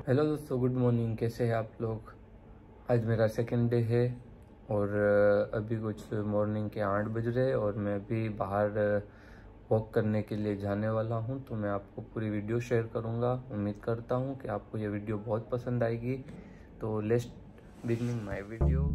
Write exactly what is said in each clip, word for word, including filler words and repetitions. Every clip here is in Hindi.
हेलो दोस्तों, गुड मॉर्निंग। कैसे हैं आप लोग। आज मेरा सेकंड डे है और अभी कुछ मॉर्निंग के आठ बज रहे हैं और मैं अभी बाहर वॉक करने के लिए जाने वाला हूं। तो मैं आपको पूरी वीडियो शेयर करूंगा। उम्मीद करता हूं कि आपको ये वीडियो बहुत पसंद आएगी। तो लेट्स बिगिनिंग माय वीडियो।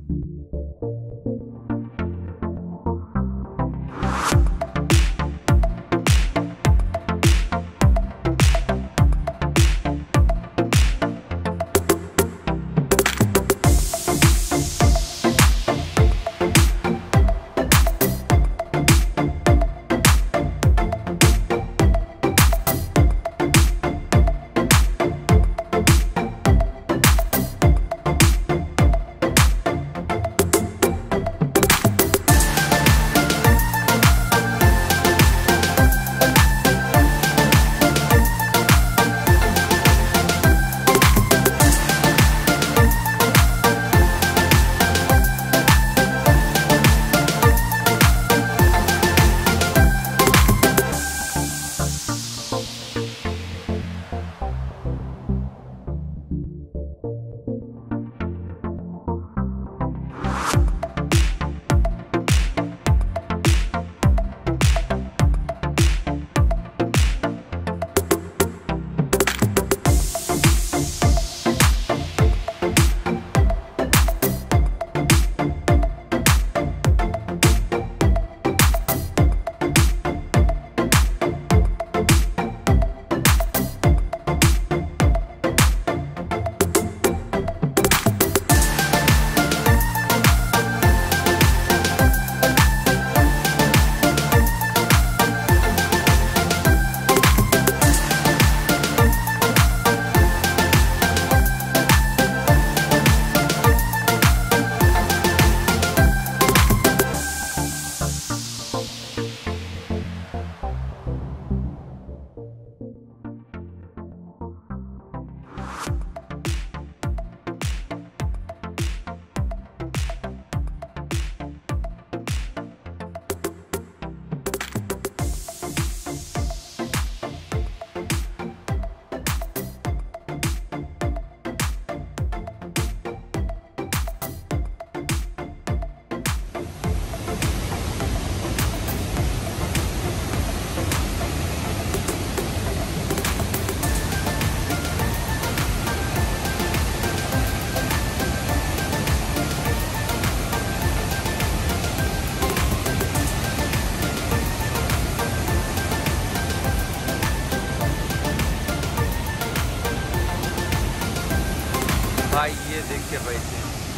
भाई ये देखिए भाई से।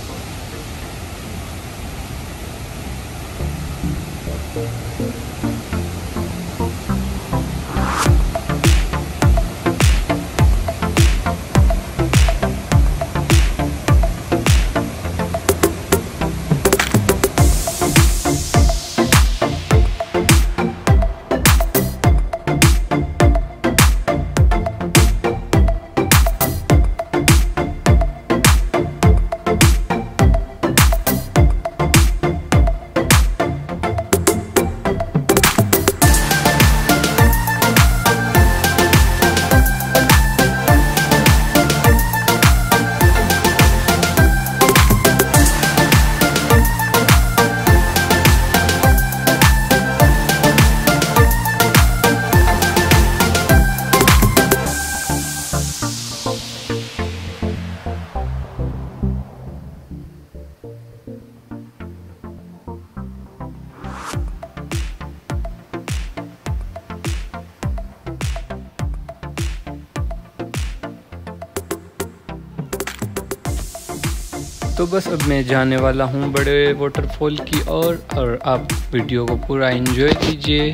तो बस अब मैं जाने वाला हूँ बड़े वाटरफॉल की ओर और, और आप वीडियो को पूरा एंजॉय कीजिए।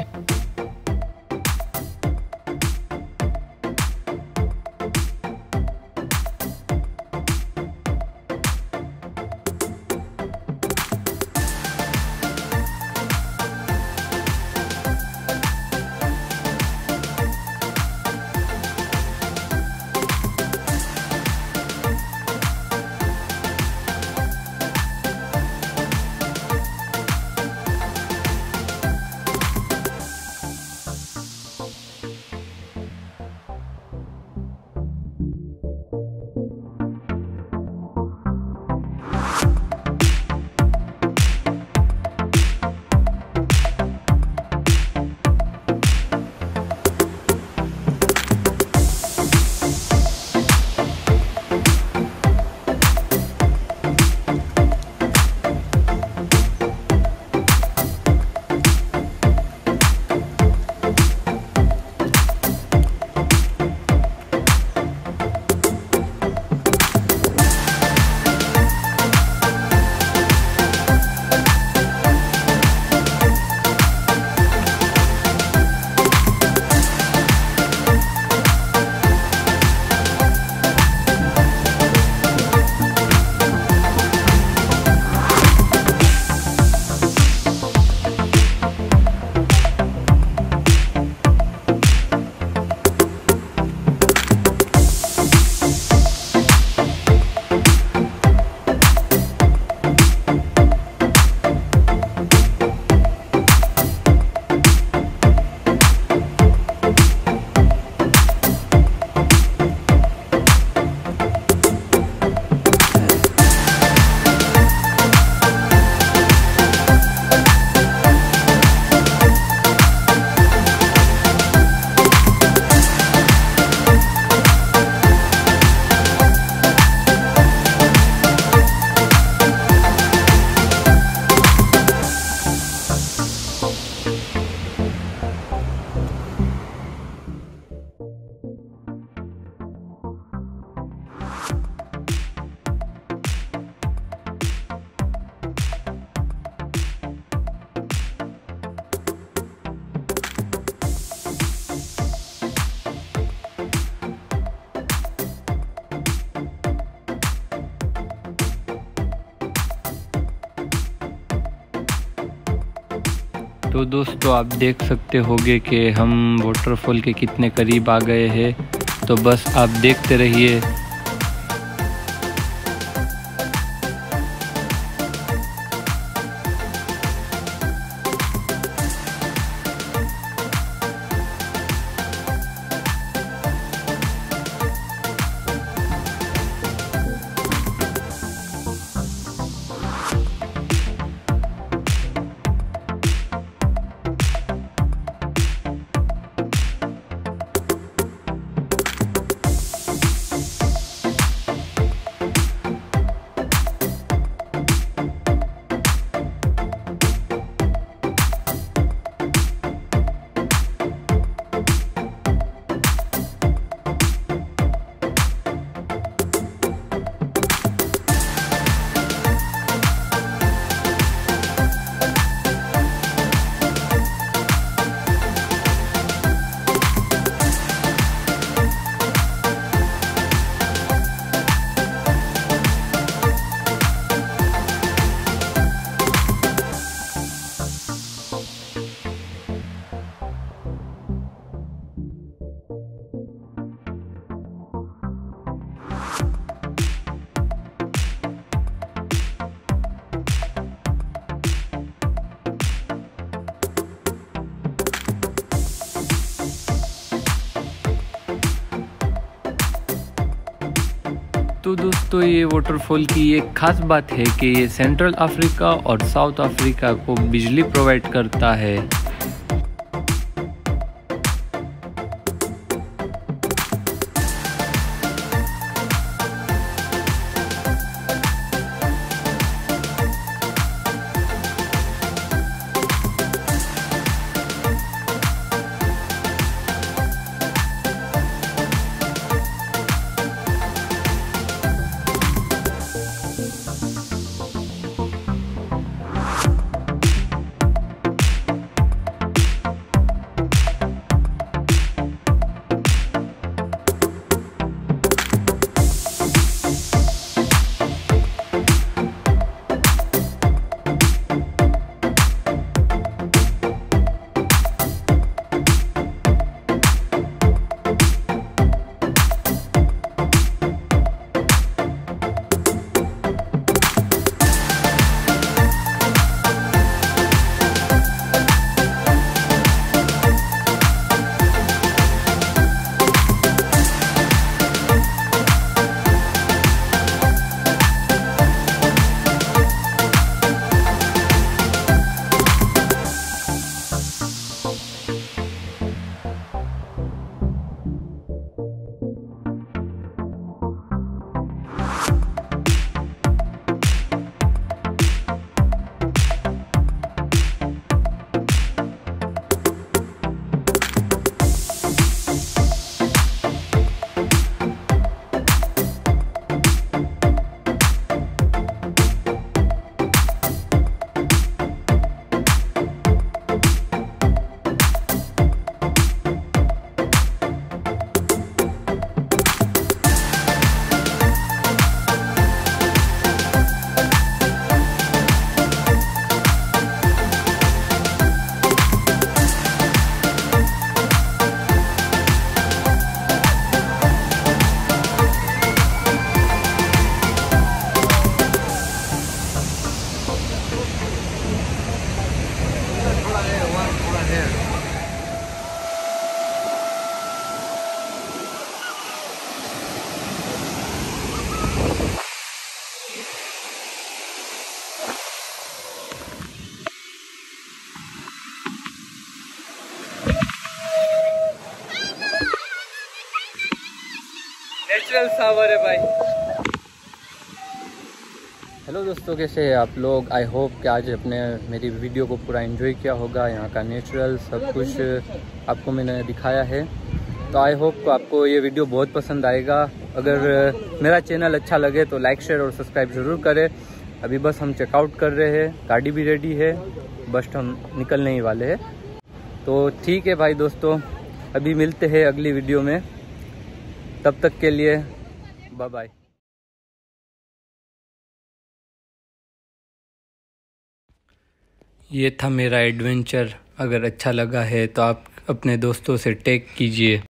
तो दोस्तों आप देख सकते होंगे कि हम वाटरफॉल के कितने करीब आ गए हैं, तो बस आप देखते रहिए। तो दोस्तों ये वाटरफॉल की एक ख़ास बात है कि ये सेंट्रल अफ्रीका और साउथ अफ्रीका को बिजली प्रोवाइड करता है। नेचुरल सावर है भाई। हेलो दोस्तों, कैसे हैं आप लोग? आई होप कि आज अपने मेरी वीडियो को पूरा एंजॉय किया होगा। यहाँ का नेचुरल सब कुछ आपको मैंने दिखाया है, तो आई होप आपको ये वीडियो बहुत पसंद आएगा। अगर मेरा चैनल अच्छा लगे तो लाइक शेयर और सब्सक्राइब ज़रूर करें। अभी बस हम चेकआउट कर रहे हैं, गाड़ी भी रेडी है, बस हम निकलने ही वाले हैं। तो ठीक है भाई दोस्तों, अभी मिलते हैं अगली वीडियो में, तब तक के लिए बाय बाय। ये था मेरा एडवेंचर अगर अच्छा लगा है तो आप अपने दोस्तों से टैग कीजिए।